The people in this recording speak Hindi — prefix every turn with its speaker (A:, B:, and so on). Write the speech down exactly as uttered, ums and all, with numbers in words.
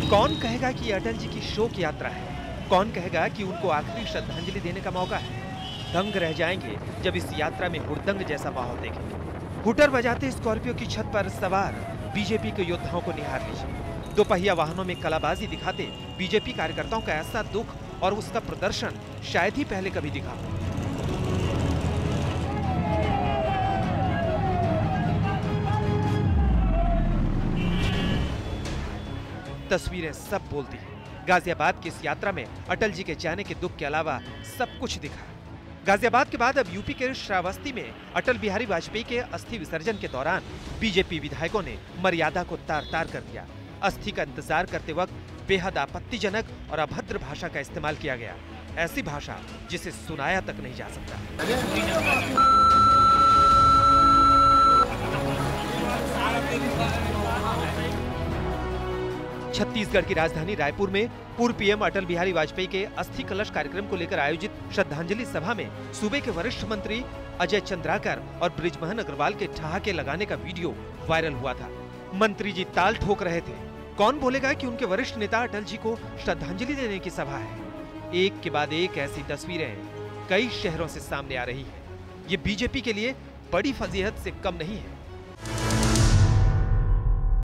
A: कौन कहेगा कि अटल जी की शोक यात्रा है? कौन कहेगा कि उनको आखिरी श्रद्धांजलि देने का मौका है? दंग रह जाएंगे जब इस यात्रा में हुड़दंग जैसा माहौल देखेंगे। हुटर बजाते स्कॉर्पियो की छत पर सवार बीजेपी के योद्धाओं को निहार लीजिए। दोपहिया वाहनों में कलाबाजी दिखाते बीजेपी कार्यकर्ताओं का ऐसा दुख और उसका प्रदर्शन शायद ही पहले कभी दिखा हो। तस्वीरें सब बोलती हैं। गाजियाबाद की इस यात्रा में अटल जी के जाने के दुख के अलावा सब कुछ दिखा। गाजियाबाद के बाद अब यूपी के श्रावस्ती में अटल बिहारी वाजपेयी के अस्थि विसर्जन के दौरान बीजेपी विधायकों ने मर्यादा को तार तार कर दिया। अस्थि का इंतजार करते वक्त बेहद आपत्तिजनक और अभद्र भाषा का इस्तेमाल किया गया, ऐसी भाषा जिसे सुनाया तक नहीं जा सकता। छत्तीसगढ़ की राजधानी रायपुर में पूर्व पीएम अटल बिहारी वाजपेयी के अस्थि कलश कार्यक्रम को लेकर आयोजित श्रद्धांजलि सभा में सूबे के वरिष्ठ मंत्री अजय चंद्राकर और बृजमोहन अग्रवाल के ठहाके लगाने का वीडियो वायरल हुआ था। मंत्री जी ताल ठोक रहे थे। कौन बोलेगा कि उनके वरिष्ठ नेता अटल जी को श्रद्धांजलि देने की सभा है? एक के बाद एक ऐसी तस्वीरें कई शहरों से सामने आ रही है। ये बीजेपी के लिए बड़ी फजीहत से कम नहीं है।